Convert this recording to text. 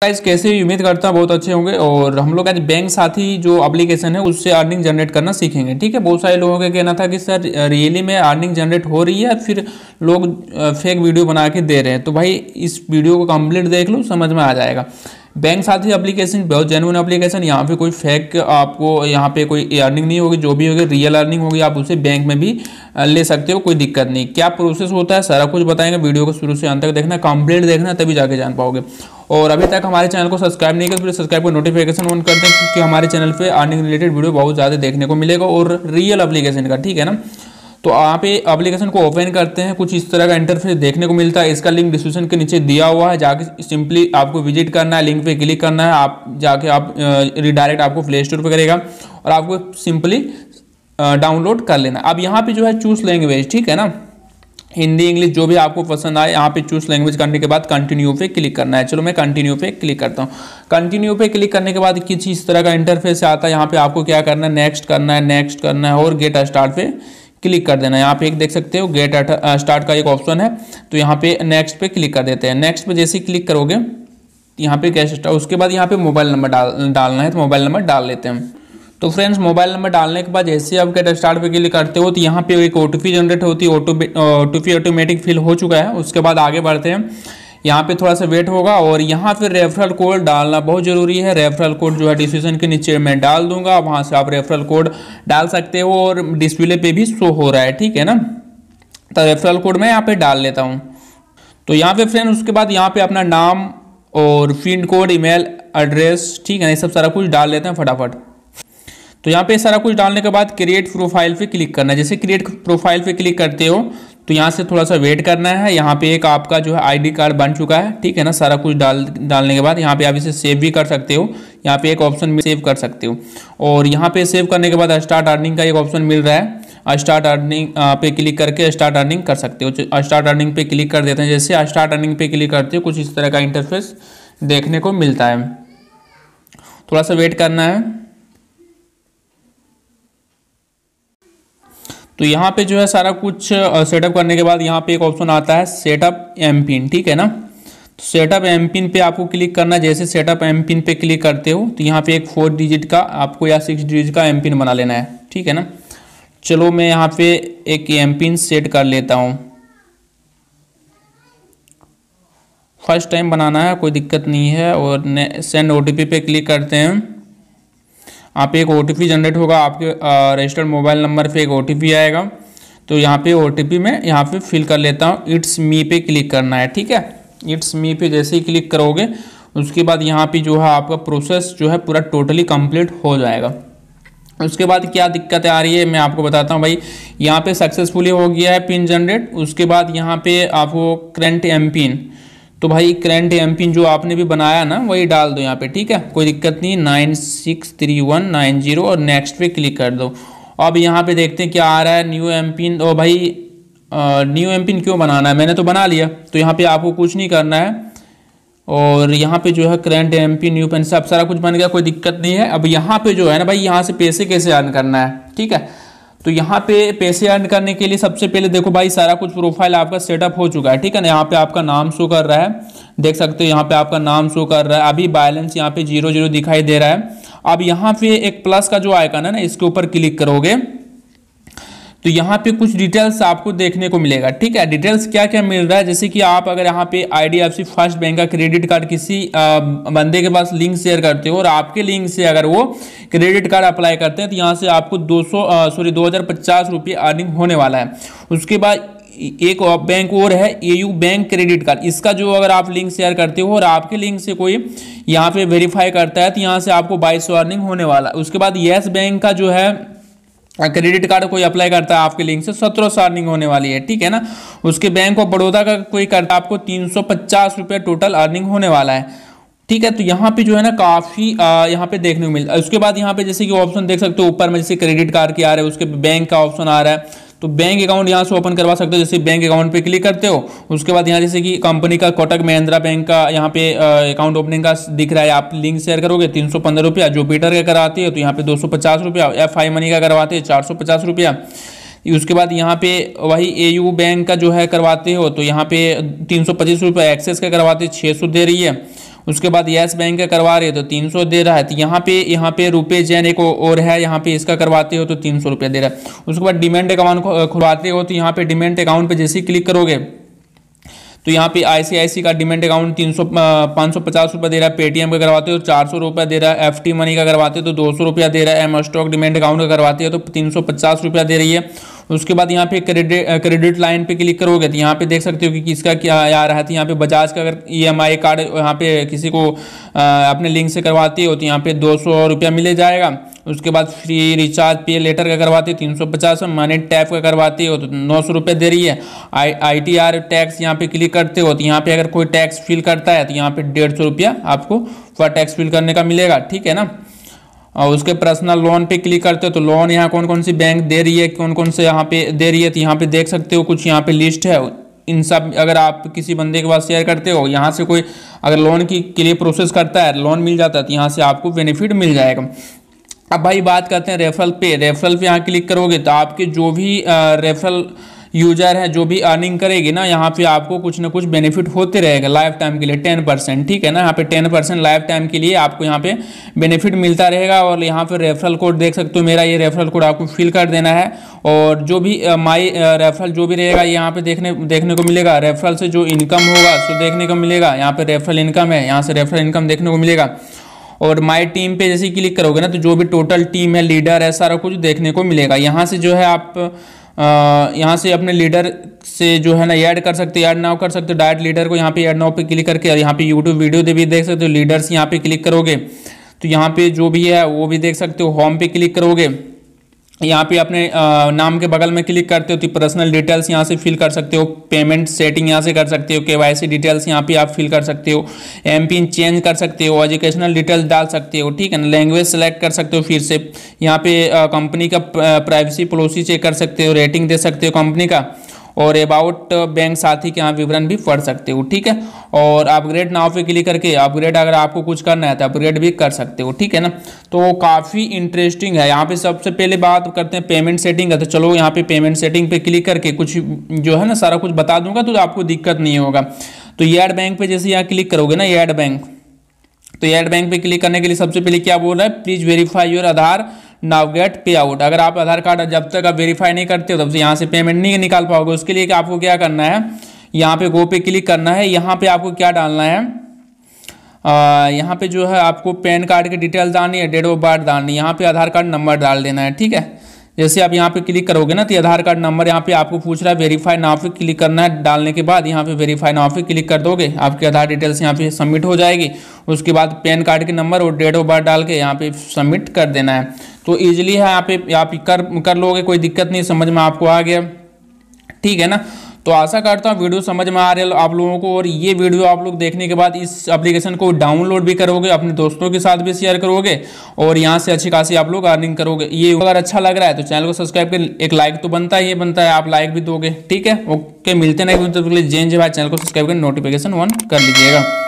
Guys कैसे उम्मीद करता हूँ बहुत अच्छे होंगे। और हम लोग आज बैंक साथी जो एप्लीकेशन है उससे अर्निंग जनरेट करना सीखेंगे। ठीक है, बहुत सारे लोगों का कहना था कि सर रियली में अर्निंग जनरेट हो रही है फिर लोग फेक वीडियो बना के दे रहे हैं। तो भाई इस वीडियो को कंप्लीट देख लो, समझ में आ जाएगा। बैंक साथी एप्लीकेशन बहुत जेन्युइन एप्लीकेशन, यहाँ पे कोई फेक आपको यहाँ पे कोई अर्निंग नहीं होगी, जो भी होगी रियल अर्निंग होगी। आप उसे बैंक में भी ले सकते हो, कोई दिक्कत नहीं। क्या प्रोसेस होता है सारा कुछ बताएंगे, वीडियो को शुरू से अंत तक देखना, कंप्लीट देखना, तभी जाके जान पाओगे। और अभी तक हमारे चैनल को सब्सक्राइब नहीं किया तो सब्सक्राइब को नोटिफिकेशन ऑन करते हैं, क्योंकि हमारे चैनल पे अर्निंग रिलेटेड वीडियो बहुत ज़्यादा देखने को मिलेगा और रियल एप्लीकेशन का। ठीक है ना, तो आप ये एप्लीकेशन को ओपन करते हैं, कुछ इस तरह का इंटरफेस देखने को मिलता है। इसका लिंक डिस्क्रिप्शन के नीचे दिया हुआ है, जाके सिंपली आपको विजिट करना है, लिंक पे क्लिक करना है। आप जाके आप रिडायरेक्ट आपको प्ले स्टोर पर करेगा और आपको सिंपली डाउनलोड कर लेना। अब यहाँ पे जो है चूज लैंग्वेज, ठीक है ना, हिंदी इंग्लिश जो भी आपको पसंद आए, यहाँ पे चूज लैंग्वेज करने के बाद कंटिन्यू पे क्लिक करना है। चलो मैं कंटिन्यू पे क्लिक करता हूँ। कंटिन्यू पे क्लिक करने के बाद किसी इस तरह का इंटरफेस आता है। यहाँ पे आपको क्या करना है, नेक्स्ट करना है, नेक्स्ट करना है और गेट स्टार्ट पे क्लिक कर देना है। यहाँ पे एक देख सकते हो गेट स्टार्ट का एक ऑप्शन है, तो यहाँ पे नेक्स्ट पे क्लिक कर देते हैं। नेक्स्ट पे जैसे ही क्लिक करोगे यहाँ पे कैश स्टार्ट, उसके बाद यहाँ पे मोबाइल नंबर डालना है, तो मोबाइल नंबर डाल लेते हैं। तो फ्रेंड्स मोबाइल नंबर डालने के बाद जैसे आप गेट स्टार्ट पे क्लिक करते हो तो यहाँ पे एक ओटीपी जनरेट होती है। ओटीपी ऑटोमेटिक फिल हो चुका है। उसके बाद आगे बढ़ते हैं, यहाँ पे थोड़ा सा वेट होगा और यहाँ पे रेफरल कोड डालना बहुत जरूरी है। रेफरल कोड जो है डिस्क्रिप्शन के नीचे मैं डाल दूंगा, वहाँ से आप रेफरल कोड डाल सकते हो और डिस्प्ले पे भी शो हो रहा है। ठीक है ना, तो रेफरल कोड मैं यहाँ पे डाल लेता हूँ। तो यहाँ पे फ्रेंड उसके बाद यहाँ पे अपना नाम और पिन कोड, ईमेल एड्रेस, ठीक है ना, ये सब सारा कुछ डाल लेते हैं फटाफट। तो यहाँ पे सारा कुछ डालने के बाद क्रिएट प्रोफाइल पे क्लिक करना है। जैसे क्रिएट प्रोफाइल पे क्लिक करते हो तो यहाँ से थोड़ा सा वेट करना है। यहाँ पे एक आपका जो है आईडी कार्ड बन चुका है। ठीक है ना, सारा कुछ डालने के बाद यहाँ पे आप इसे सेव भी कर सकते हो। यहाँ पे एक ऑप्शन में सेव कर सकते हो और यहाँ पे सेव करने के बाद स्टार्ट अर्निंग का एक ऑप्शन मिल रहा है। स्टार्ट अर्निंग पे क्लिक करके स्टार्ट अर्निंग कर सकते हो। स्टार्ट अर्निंग पे क्लिक कर देते हैं। जैसे स्टार्ट अर्निंग पे क्लिक करते हो कुछ इस तरह का इंटरफेस देखने को मिलता है। थोड़ा सा वेट करना है। तो यहाँ पे जो है सारा कुछ सेटअप करने के बाद यहाँ पे एक ऑप्शन आता है सेटअप एम पिन। ठीक है ना, तो सेटअप एम पिन पे आपको क्लिक करना है। जैसे सेटअप एम पिन पे क्लिक करते हो तो यहाँ पे एक 4 डिजिट का आपको या 6 डिजिट का एम पिन बना लेना है। ठीक है ना, चलो मैं यहाँ पे एक एम पिन सेट कर लेता हूँ। फर्स्ट टाइम बनाना है, कोई दिक्कत नहीं है। और सेंड ओटीपी पे क्लिक करते हैं। आप एक ओटीपी जनरेट होगा, आपके रजिस्टर्ड मोबाइल नंबर पे एक ओटीपी आएगा। तो यहाँ पे ओटीपी में यहाँ पे फिल कर लेता हूँ। इट्स मी पे क्लिक करना है। ठीक है, इट्स मी पे जैसे ही क्लिक करोगे उसके बाद यहाँ पे जो है आपका प्रोसेस जो है पूरा टोटली कंप्लीट हो जाएगा। उसके बाद क्या दिक्कतें आ रही है मैं आपको बताता हूँ। भाई यहाँ पे सक्सेसफुली हो गया है पिन जनरेट। उसके बाद यहाँ पे आपको करंट एम पिन, तो भाई करंट एम पिन जो आपने भी बनाया ना वही डाल दो यहाँ पे। ठीक है, कोई दिक्कत नहीं, 963190 और नेक्स्ट पे क्लिक कर दो। अब यहाँ पे देखते हैं क्या आ रहा है, न्यू एम पिन। और भाई न्यू एम पिन क्यों बनाना है, मैंने तो बना लिया। तो यहाँ पे आपको कुछ नहीं करना है और यहाँ पे जो है current M PIN, new PIN सब सारा कुछ बन गया, कोई दिक्कत नहीं है। अब यहाँ पे जो है ना भाई, यहाँ से पैसे कैसे अर्न करना है। ठीक है, तो यहाँ पे पैसे अर्न करने के लिए सबसे पहले देखो भाई सारा कुछ प्रोफाइल आपका सेटअप हो चुका है। ठीक है ना, यहाँ पे आपका नाम शो कर रहा है, देख सकते हो यहाँ पे आपका नाम शो कर रहा है। अभी बैलेंस यहाँ पे 0 दिखाई दे रहा है। अब यहाँ पे एक प्लस का जो आइकन है ना, इसके ऊपर क्लिक करोगे तो यहाँ पे कुछ डिटेल्स आपको देखने को मिलेगा। ठीक है, डिटेल्स क्या क्या मिल रहा है, जैसे कि आप अगर यहाँ पे आईडीएफसी फर्स्ट बैंक का क्रेडिट कार्ड किसी बंदे के पास लिंक शेयर करते हो और आपके लिंक से अगर वो क्रेडिट कार्ड अप्लाई करते हैं तो यहाँ से आपको 2050 रुपये अर्निंग होने वाला है। उसके बाद एक बैंक और है एयू बैंक क्रेडिट कार्ड, इसका जो अगर आप लिंक शेयर करते हो और आपके लिंक से कोई यहाँ पे वेरीफाई करता है तो यहाँ से आपको 2200 अर्निंग होने वाला है। उसके बाद येस बैंक का जो है क्रेडिट कार्ड कोई अप्लाई करता है आपके लिंक से 1700 अर्निंग होने वाली है। ठीक है ना, उसके बैंक ऑफ बड़ौदा का कोई करता है आपको 350 रुपये टोटल अर्निंग होने वाला है। ठीक है, तो यहाँ पे जो है ना काफ़ी यहाँ पे देखने को मिलता है। उसके बाद यहाँ पे जैसे कि ऑप्शन देख सकते हो ऊपर में, जैसे क्रेडिट कार्ड के आ रहे हैं, उसके बैंक का ऑप्शन आ रहा है। तो बैंक अकाउंट यहाँ से ओपन करवा सकते हो। जैसे बैंक अकाउंट पे क्लिक करते हो उसके बाद यहाँ जैसे कि कंपनी का कोटक महिंद्रा बैंक का यहाँ पे अकाउंट ओपनिंग का दिख रहा है, आप लिंक शेयर करोगे 315 रुपया। जुपिटर का कराते हो तो यहाँ पे 250 रुपया। FI मनी का करवाते हैं 450 रुपया। उसके बाद यहाँ पे वही एयू बैंक का जो है करवाते हो तो यहाँ पे 325 रुपये। एक्सेस का करवाते 600 दे रही है। उसके बाद यस बैंक का करवा रहे हो तो 300 दे रहा है। तो यहाँ पे रुपए जैन एक और है, यहाँ पे इसका करवाते हो तो 300 रुपया दे रहा है। उसके बाद डिमेंट अकाउंट खुलवाते हो तो यहाँ पे डिमेंट अकाउंट पे जैसे ही क्लिक करोगे तो यहाँ पे ICICI का डिमेंट अकाउंट 550 रुपये दे रहा है। पेटीएम का करवाते हो 400 रुपया दे रहा है। FT मनी का करवाते हो तो 200 रुपया दे रहा है। एम स्टॉक डिमेंट अकाउंट का करवाते हो तो 350 रुपया दे रही है। उसके बाद यहाँ पे क्रेडिट लाइन पे क्लिक करोगे तो यहाँ पे देख सकते हो कि किसका क्या आ रहा है। तो यहाँ पे बजाज का अगर EMI कार्ड यहाँ पे किसी को अपने लिंक से करवाते हो तो यहाँ पे 200 रुपया मिले जाएगा। उसके बाद फ्री रिचार्ज पे लेटर का करवाते हो 350, मनी टैप का करवाते हो तो 900 रुपये दे रही है। ITR टैक्स यहाँ पे क्लिक करते हो तो यहाँ पे अगर कोई टैक्स फिल करता है तो यहाँ पे 150 रुपया आपको फॉर टैक्स फिल करने का मिलेगा, ठीक है ना। और उसके पर्सनल लोन पे क्लिक करते हो तो लोन यहाँ कौन कौन सी बैंक दे रही है, कौन कौन से यहाँ पे दे रही है, तो यहाँ पे देख सकते हो कुछ यहाँ पे लिस्ट है। इन सब अगर आप किसी बंदे के पास शेयर करते हो, यहाँ से कोई अगर लोन के लिए प्रोसेस करता है, लोन मिल जाता है तो यहाँ से आपको बेनिफिट मिल जाएगा। अब भाई बात करते हैं रेफरल पे। रेफरल पे यहाँ क्लिक करोगे तो आपके जो भी रेफरल यूजर है, जो भी अर्निंग करेगी ना, यहाँ पे आपको कुछ ना कुछ बेनिफिट होते रहेगा लाइफ टाइम के लिए 10%, ठीक है ना। यहाँ पे 10% लाइफ टाइम के लिए आपको यहाँ पे बेनिफिट मिलता रहेगा। और यहाँ पे रेफरल कोड देख सकते हो, मेरा ये रेफरल कोड आपको फिल कर देना है। और जो भी माई रेफरल जो भी रहेगा यहाँ पे देखने को मिलेगा। रेफरल से जो इनकम होगा सो देखने को मिलेगा। यहाँ पे रेफरल इनकम है, यहाँ से रेफरल इनकम देखने को मिलेगा। और माई टीम पे जैसे क्लिक करोगे ना तो जो भी टोटल टीम है, लीडर है, सारा कुछ देखने को मिलेगा। यहाँ से जो है आप यहाँ से अपने लीडर से जो है ना ऐड कर सकते हो, ऐड नाउ कर सकते हो। डायरेक्ट लीडर को यहाँ पे ऐड नाउ पे क्लिक करके और यहाँ पे यूट्यूब वीडियो भी देख सकते हो। लीडर्स यहाँ पे क्लिक करोगे तो यहाँ पे जो भी है वो भी देख सकते हो। होम पे क्लिक करोगे, यहाँ पे अपने नाम के बगल में क्लिक करते हो तो पर्सनल डिटेल्स यहाँ से फिल कर सकते हो। पेमेंट सेटिंग यहाँ से कर सकते हो। KYC डिटेल्स यहाँ पे आप फिल कर सकते हो। MPIN चेंज कर सकते हो। एजुकेशनल डिटेल्स डाल सकते हो, ठीक है ना। लैंग्वेज सेलेक्ट कर सकते हो। फिर से यहाँ पे कंपनी का प्राइवेसी पॉलिसी चेक कर सकते हो। रेटिंग दे सकते हो कंपनी का। और अबाउट बैंक साथी के यहाँ विवरण भी पढ़ सकते हो, ठीक है। और अपग्रेड नाउ पे क्लिक करके अपग्रेड अगर आपको कुछ करना है तो अपग्रेड भी कर सकते हो, ठीक है ना। तो काफ़ी इंटरेस्टिंग है। यहाँ पे सबसे पहले बात करते हैं पेमेंट सेटिंग का। तो चलो यहाँ पे पेमेंट सेटिंग पे क्लिक करके कुछ जो है ना सारा कुछ बता दूंगा तो आपको दिक्कत नहीं होगा। तो ऐड बैंक पे जैसे यहाँ क्लिक करोगे ना, ऐड बैंक, तो ऐड बैंक पे क्लिक करने के लिए सबसे पहले क्या बोल रहा है, please verify your Aadhaar now get pay out. अगर आप आधार कार्ड जब तक आप वेरीफाई नहीं करते हो तब से यहाँ से पेमेंट नहीं निकाल पाओगे। उसके लिए आपको क्या करना है, यहाँ पे गो पे क्लिक करना है। यहाँ पे आपको क्या डालना है, यहाँ पे जो है आपको पैन कार्ड की डिटेल्स डालनी है, डेट ऑफ बर्थ डालनी है, यहाँ पे आधार कार्ड नंबर डाल देना है, ठीक है। जैसे आप यहाँ पे क्लिक करोगे ना तो आधार कार्ड नंबर यहाँ पे आपको पूछ रहा है, वेरीफाई नाउ पे क्लिक करना है। डालने के बाद यहाँ पे वेरीफाई नाउ पे क्लिक कर दोगे, आपकी आधार डिटेल्स यहाँ पे सबमिट हो जाएगी। उसके बाद पैन कार्ड के नंबर और डेट ऑफ बर्थ डाल के यहाँ पे सबमिट कर देना है। तो ईजिली है, यहाँ पे आप कर लोगे, कोई दिक्कत नहीं। समझ में आपको आ गया, ठीक है ना। तो आशा करता हूँ वीडियो समझ में आ रही है आप लोगों को। और ये वीडियो आप लोग देखने के बाद इस एप्लीकेशन को डाउनलोड भी करोगे, अपने दोस्तों के साथ भी शेयर करोगे और यहाँ से अच्छी खासी आप लोग अर्निंग करोगे। ये अगर अच्छा लग रहा है तो चैनल को सब्सक्राइब कर, एक लाइक तो बनता है, ये बनता है, आप लाइक भी दोगे, ठीक है। ओके, मिलते नहीं तो चैनल को सब्सक्राइब कर नोटिफिकेशन ऑन कर लीजिएगा।